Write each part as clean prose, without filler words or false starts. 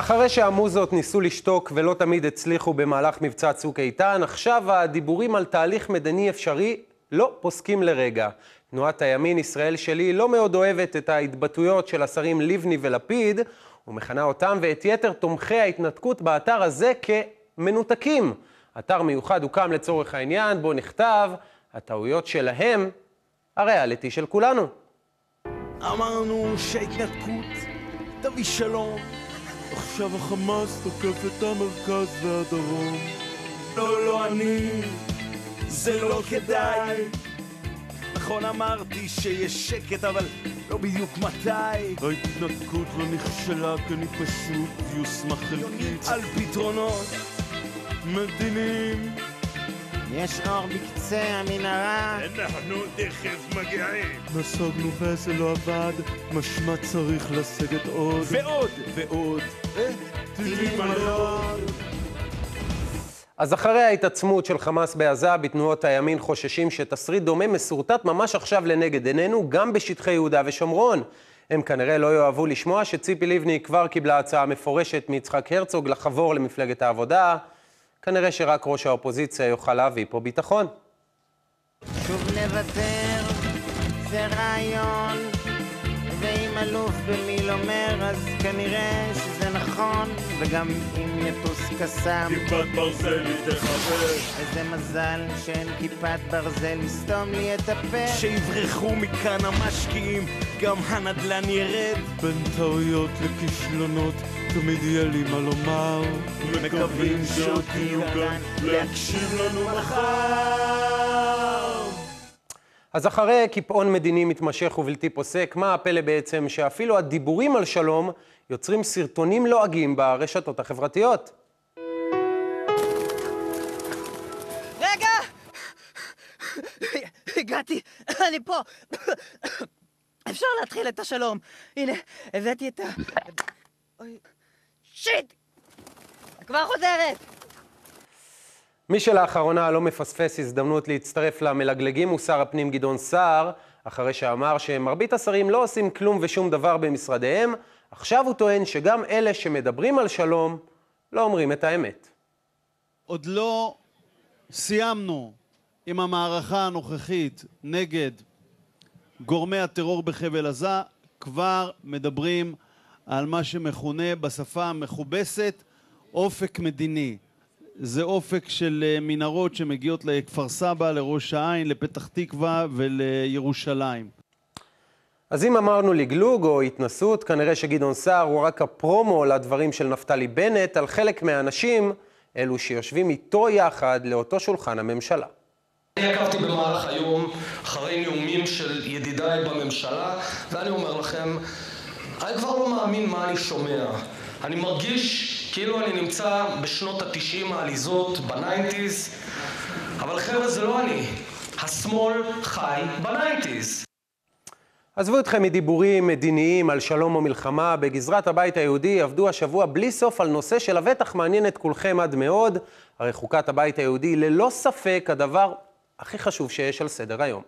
אחרי שהמוזות ניסו לשתוק ולא תמיד הצליחו במהלך מבצע צוק איתן, עכשיו הדיבורים על תהליך מדיני אפשרי לא פוסקים לרגע. תנועת הימין ישראל שלי לא מאוד אוהבת את ההתבטאויות של השרים לבני ולפיד, ומכנה אותם ואת יתר תומכי ההתנתקות באתר הזה כמנותקים. אתר מיוחד הוקם לצורך העניין, בו נכתב, הטעויות שלהם, הריאליטי של כולנו. אמרנו שההתנתקות תביא שלום. עכשיו החמאס תוקף את המרכז והדרום. לא אני, זה לא כדאי. נכון אמרתי שיש שקט, אבל לא בדיוק מתי. ההתנתקות לא נכשלה, כי אני פשוט יושמה חלקית על פתרונות מדיניים. יש אור בקצה המנהרה. אנחנו תכף מגיעים. נסוגנו וזה לא עבד, משמע צריך לסגת עוד ועוד טילים על עוד. אז אחרי ההתעצמות של חמאס בעזה, בתנועות הימין חוששים שתסריט דומה מסורטט ממש עכשיו לנגד עינינו, גם בשטחי יהודה ושומרון. הם כנראה לא יאהבו לשמוע שציפי לבני כבר קיבלה הצעה מפורשת מיצחק הרצוג לחבור למפלגת העבודה. כנראה שרק ראש האופוזיציה יוכל להביא פה ביטחון. שוב נוותר, זה רעיון, ואם אלוף במיל אומר, אז כנראה שזה נכון, וגם אם יטוס קסם, כיפת ברזל היא תחבר. איזה מזל שאין כיפת ברזל לסתום לי את הפה. שיברחו מכאן המשקיעים, גם הנדל"ן ירד. בין טעויות לכישלונות, תמיד יהיה לי מה לומר. מקווים שעוד תהיו כאן להקשיב לנו מחר. אז אחרי קיפאון מדיני מתמשך ובלתי פוסק, מה הפלא בעצם שאפילו הדיבורים על שלום יוצרים סרטונים לועגים ברשתות החברתיות? רגע! הגעתי, אני פה. אפשר להתחיל את השלום. הנה, הבאתי את ה... אוי, שיט! כבר חוזרת! מי שלאחרונה לא מפספס הזדמנות להצטרף למלגלגים הוא שר הפנים גדעון סער, אחרי שאמר שמרבית השרים לא עושים כלום ושום דבר במשרדיהם, עכשיו הוא טוען שגם אלה שמדברים על שלום לא אומרים את האמת. עוד לא סיימנו עם המערכה הנוכחית נגד גורמי הטרור בחבל עזה, כבר מדברים על מה שמכונה בשפה המכובסת אופק מדיני. זה אופק של מנהרות שמגיעות לכפר סבא, לראש העין, לפתח תקווה ולירושלים. אז אם אמרנו לגלוג או התנסות, כנראה שגדעון סער הוא רק הפרומו לדברים של נפתלי בנט על חלק מהאנשים, אלו שיושבים איתו יחד לאותו שולחן הממשלה. אני עקבתי במהלך היום אחרי נאומים של ידידיי בממשלה, ואני אומר לכם, אני כבר לא מאמין מה אני שומע. אני מרגיש כאילו אני נמצא בשנות ה-90 העליזות, ב-90s, אבל חבר'ה זה לא אני. השמאל חי ב-90s. עזבו אתכם מדיבורים מדיניים על שלום או מלחמה, בגזרת הבית היהודי עבדו השבוע בלי סוף על נושא שלבטח מעניין את כולכם עד מאוד, הרי חוקת הבית היהודי ללא ספק הדבר הכי חשוב שיש על סדר היום.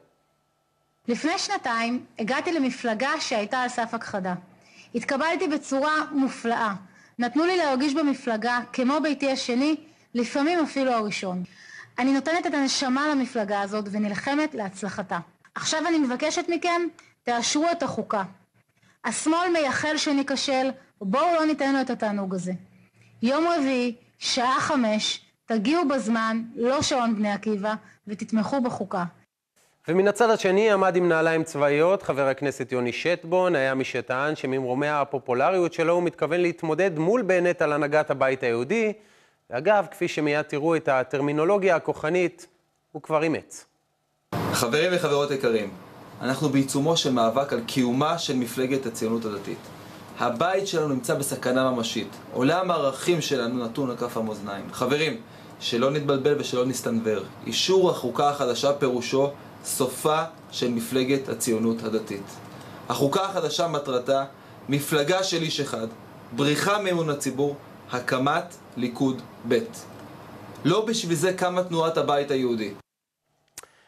לפני שנתיים הגעתי למפלגה שהייתה על סף הכחדה. התקבלתי בצורה מופלאה. נתנו לי להרגיש במפלגה כמו ביתי השני, לפעמים אפילו הראשון. אני נותנת את הנשמה למפלגה הזאת ונלחמת להצלחתה. עכשיו אני מבקשת מכם, תאשרו את החוקה. השמאל מייחל שניכשל, בואו לא ניתן לו את התענוג הזה. יום רביעי, שעה 5, תגיעו בזמן, לא שעון בני עקיבא, ותתמכו בחוקה. ומן הצד השני עמד עם נעליים צבאיות, חבר הכנסת יוני שטבון, היה מי שטען שממרומי הפופולריות שלו הוא מתכוון להתמודד מול בנט על הנהגת הבית היהודי, ואגב, כפי שמיד תראו את הטרמינולוגיה הכוחנית, הוא כבר אימץ. חברים וחברות יקרים, אנחנו בעיצומו של מאבק על קיומה של מפלגת הציונות הדתית. הבית שלנו נמצא בסכנה ממשית, עולם הערכים שלנו נתון על כף המאזניים. חברים, שלא נתבלבל ושלא נסתנוור, אישור החוקה החדשה פירושו סופה של מפלגת הציונות הדתית. החוקה החדשה מטרתה מפלגה של איש אחד, בריחה מאמון הציבור, הקמת ליכוד ב'. לא בשביל זה קמה תנועת הבית היהודי.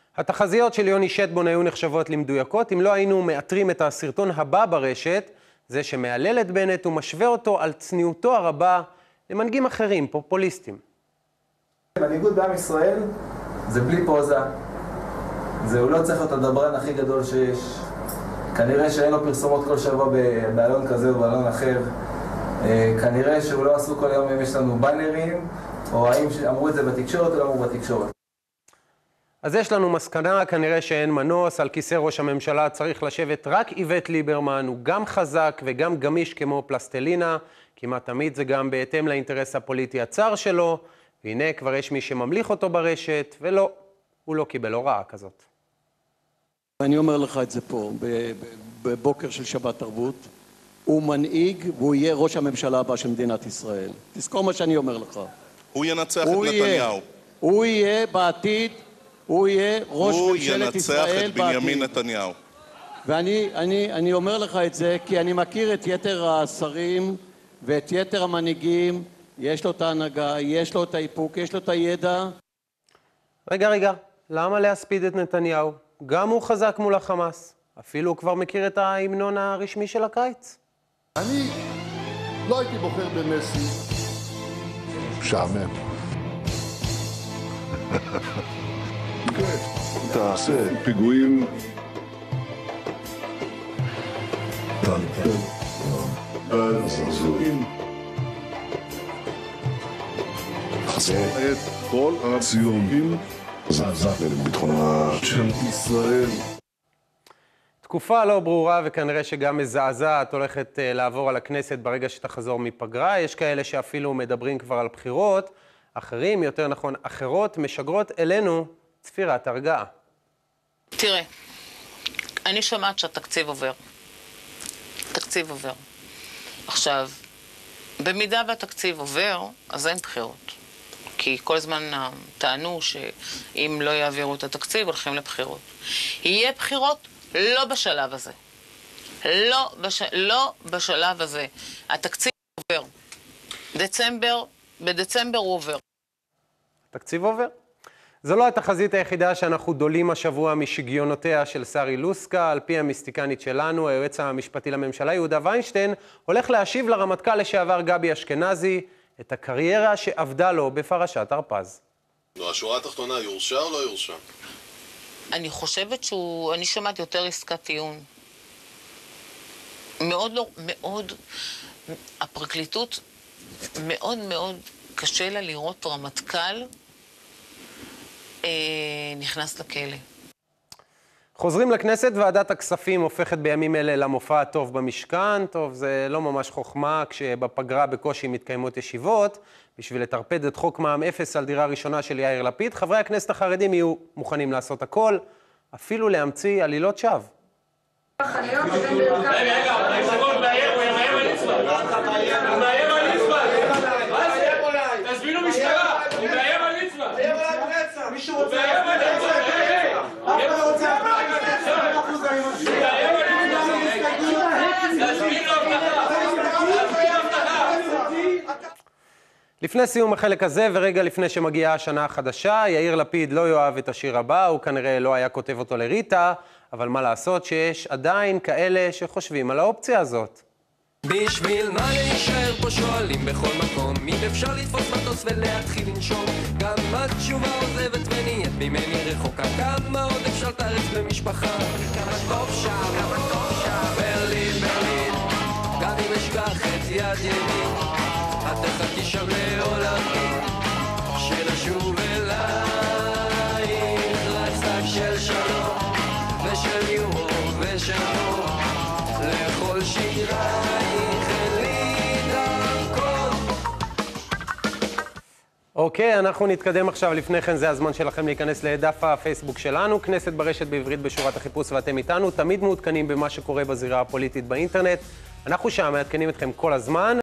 התחזיות של יוני שטבון היו נחשבות למדויקות, אם לא היינו מאתרים את הסרטון הבא ברשת, זה שמעלל את בנט ומשווה אותו על צניעותו הרבה למנהיגים אחרים, פופוליסטים. מנהיגות בעם ישראל זה בלי פוזה. הוא לא צריך להיות הדברן הכי גדול שיש. כנראה שאין לו פרסומות כל שבוע בעלון כזה או בעלון אחר. כנראה שהוא לא עשו כל היום אם יש לנו בנרים, או האם אמרו את זה בתקשורת או לא אמרו בתקשורת. אז יש לנו מסקנה, כנראה שאין מנוס, על כיסא ראש הממשלה צריך לשבת רק איווט ליברמן, הוא גם חזק וגם גמיש כמו פלסטלינה, כמעט תמיד זה גם בהתאם לאינטרס הפוליטי הצר שלו, והנה כבר יש מי שממליך אותו ברשת, ולא, הוא לא קיבל הוראה כזאת. אני אומר לך את זה פה, בבוקר של שבת תרבות, הוא מנהיג והוא יהיה ראש הממשלה הבא של מדינת ישראל. תזכור מה שאני אומר לך. הוא ינצח את נתניהו. הוא יהיה בעתיד, הוא יהיה ראש ממשלת ישראל בעתיד. הוא ינצח את בנימין נתניהו. ואני אומר לך את זה כי אני מכיר את יתר השרים ואת יתר המנהיגים, יש לו את ההנהגה, יש לו את האיפוק, יש לו את הידע. רגע, למה להספיד את נתניהו? גם הוא חזק מול החמאס. אפילו הוא כבר מכיר את ההמנון הרשמי של הקיץ. אני לא הייתי בוחר במסי. שעמם. תעשה פיגועים. חסר את כל הציונים לביטחונה של ישראל. תקופה לא ברורה וכנראה שגם מזעזעת הולכת לעבור על הכנסת ברגע שתחזור מפגרה. יש כאלה שאפילו מדברים כבר על בחירות, אחרים, יותר נכון אחרות, משגרות אלינו צפירת הרגעה. תראה, אני שומעת שהתקציב עובר. תקציב עובר. עכשיו, במידה והתקציב עובר, אז אין בחירות. כי כל הזמן טענו שאם לא יעבירו את התקציב, הולכים לבחירות. יהיה בחירות? לא בשלב הזה. לא בשלב הזה. התקציב עובר. בדצמבר הוא עובר. התקציב עובר? זו לא התחזית היחידה שאנחנו דולים השבוע משגיונותיה של שרי לוסקה. על פי המיסטיקנית שלנו, היועץ המשפטי לממשלה יהודה ויינשטיין, הולך להשיב לרמטכ"ל לשעבר גבי אשכנזי את הקריירה שעבדה לו בפרשת הרפז. השורה התחתונה, יורשע או לא יורשע? אני חושבת אני שמעתי יותר עסקת טיעון. מאוד, הפרקליטות מאוד קשה לה לראות רמטכ"ל נכנס לכלא. חוזרים לכנסת, ועדת הכספים הופכת בימים אלה למופע הטוב במשכן. טוב, זה לא ממש חוכמה כשבפגרה בקושי מתקיימות ישיבות. בשביל לטרפד את חוק מע"מ אפס על דירה ראשונה של יאיר לפיד, חברי הכנסת החרדים יהיו מוכנים לעשות הכל, אפילו להמציא עלילות שווא. תזמינו משטרה, הוא מאיים על ליצמן. הוא מאיים על רצח. מישהו רוצה... הוא מאיים על לפני סיום החלק הזה ורגע לפני שמגיעה השנה החדשה, יאיר לפיד לא יאהב את השיר הבא, הוא כנראה לא היה כותב אותו לריטה, אבל מה לעשות שיש עדיין כאלה שחושבים על האופציה הזאת. בשביל מה להישאר פה שואלים בכל מקום, אם אפשר לתפוס מטוס ולהתחיל לנשום, גם התשובה עוזבת ונהיית ממני רחוקה, כמה עוד אפשר לתארץ במשפחה, כמה טוב שם, ברלין, גם אם אשכח את יד ימין, את תחכי שם לעולמי, שנשוב אלייך, לצד של שלום, ושל יורו ושל נור, לכל שירייך אלי דרכון. אוקיי, אנחנו נתקדם עכשיו. לפני כן זה הזמן שלכם להיכנס לדף הפייסבוק שלנו, כנסת ברשת בעברית בשורת החיפוש, ואתם איתנו תמיד מעודכנים במה שקורה בזירה הפוליטית באינטרנט. אנחנו שם מעדכנים אתכם כל הזמן.